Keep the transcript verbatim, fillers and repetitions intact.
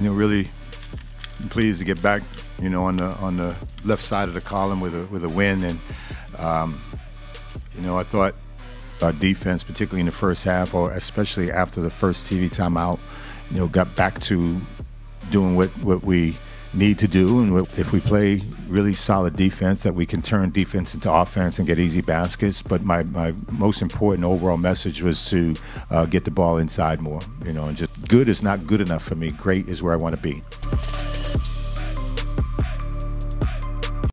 you know, really pleased to get back, you know, on the on the left side of the column with a with a win. And um, you know, I thought our defense, particularly in the first half, or especially after the first T V timeout, you know, got back to doing what what we need to do, and if we play really solid defense, that we can turn defense into offense and get easy baskets. But my, my most important overall message was to uh, get the ball inside more, you know, and just good is not good enough for me. Great is where I want to be.